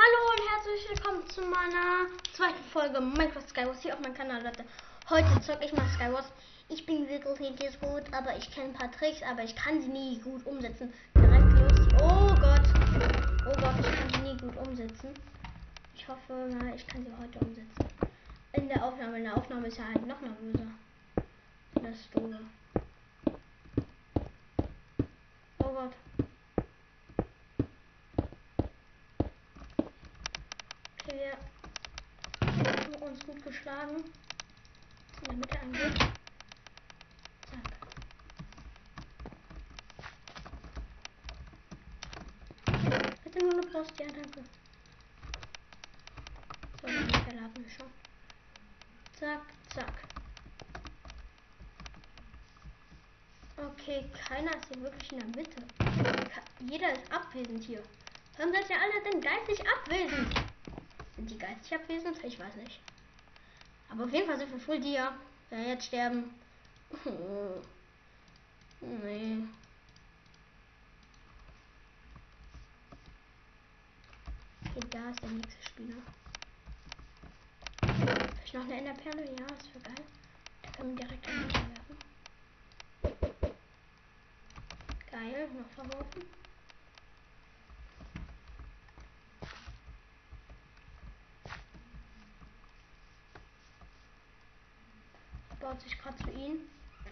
Hallo und herzlich willkommen zu meiner zweiten Folge Minecraft Skywars hier auf meinem Kanal, Leute. Heute zocke ich mal Skywars. Ich bin wirklich nicht gut, aber ich kenne ein paar Tricks, aber ich kann sie nie gut umsetzen. Direkt los. Oh Gott, ich kann sie nie gut umsetzen. Ich hoffe mal, ich kann sie heute umsetzen. In der Aufnahme ist ja halt noch nervöser. Das ist doof. Oh Gott. Okay, wir haben uns gut geschlagen. In der Mitte angeht. Zack. Bitte nur eine Post, ja danke. So, dann verladen wir schon. Zack, zack. Okay, keiner ist hier wirklich in der Mitte. Jeder ist abwesend hier. Warum seid ihr alle denn geistig abwesend? Sind die geistig abwesend? Ich weiß nicht. Aber auf jeden Fall sind wir voll dir. Ja, jetzt sterben. Oh. Nee. Okay, da ist der nächste Spieler. Vielleicht noch eine Enderperle? Ja, das wäre geil. Da können wir direkt werfen. Geil, noch verworfen. Baut sich gerade zu ihm.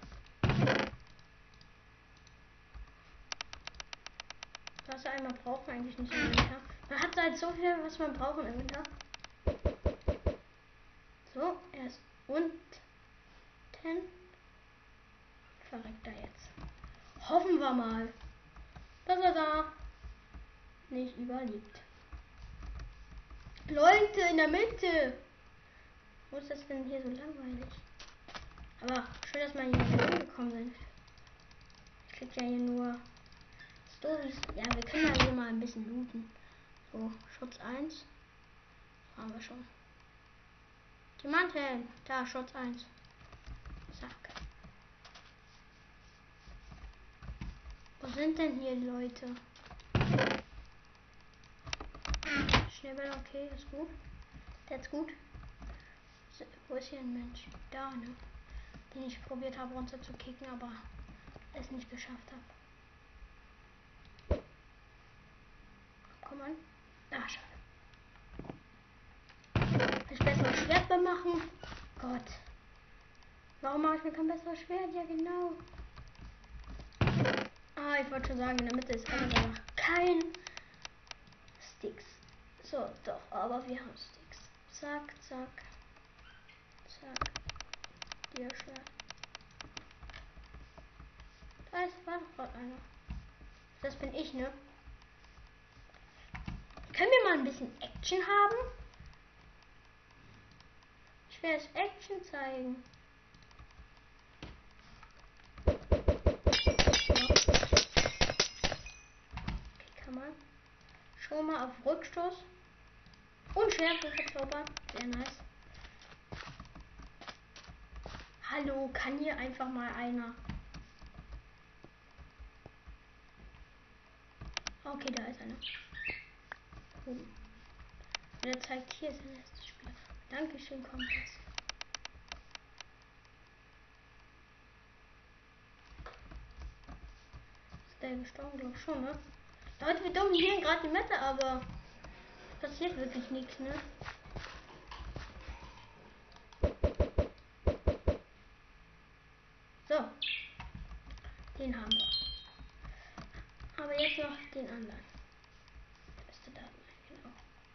Was wir einmal brauchen, eigentlich nicht im Winter. Man hat halt so viel, was man braucht im Winter. So, er ist unten. Verreckt er jetzt. Hoffen wir mal, dass er da nicht überlebt. Leute, in der Mitte. Wo ist das denn hier so langweilig? Aber schön, dass wir hier angekommen sind. Ich krieg ja hier nur Stories. Ja, wir können ja hier mal ein bisschen looten. So, Schutz 1. Haben wir schon. Diamanten. Da, Schutz 1. Zack. Wo sind denn hier die Leute? Schneeball, okay, ist gut. Der ist gut. Wo ist hier ein Mensch? Da, ne? Den ich probiert habe runter zu kicken, aber es nicht geschafft habe. Komm an. Ah, schade. Ich besseres Schwert bemachen. Gott. Warum mache ich mir kein besseres Schwert? Ja, genau. Ah, ich wollte schon sagen, in der Mitte ist alles, aber kein Sticks. So, doch, aber wir haben Sticks. Zack, zack. Zack. Dir Schwert. Da war doch gerade einer. Das bin ich, ne? Können wir mal ein bisschen Action haben? Ich werde es Action zeigen. Okay, kann man. Schon mal auf Rückstoß. Und Schärfe verzaubern. Sehr nice. Hallo, kann hier einfach mal einer. Okay, da ist einer. Cool. Der zeigt hier ist der nächste Spieler. Dankeschön, Kompass. Ist der gestorben, glaube ich schon, ne? Leute, wir dominieren gerade die Mette, aber passiert wirklich nichts, ne? So. Den haben wir. Aber jetzt noch den anderen. Beste Daten, genau.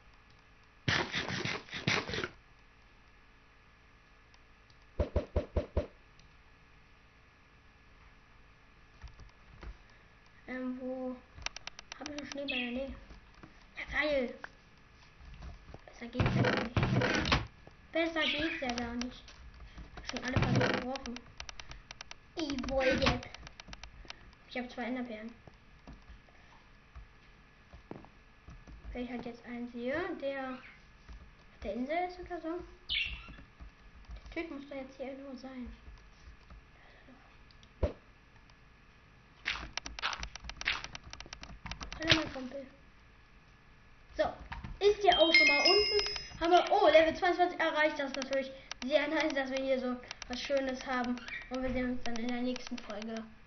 Wo habe ich noch Schneeball? Nee. Ja, geil. Besser geht's ja gar nicht. Besser geht's ja gar nicht. Schon alle Fallen geworfen. Ich wollte. Ich habe 2 Enderbeeren. Wenn ich halt jetzt einen sehe, der auf der Insel ist oder so. Der Typ muss da jetzt hier irgendwo sein. Hallo mein Kumpel. So, ist ja auch schon mal unten. Haben wir, oh, Level 22 erreicht. Das ist natürlich sehr nice, dass wir hier so was Schönes haben. Und wir sehen uns dann in der nächsten Folge.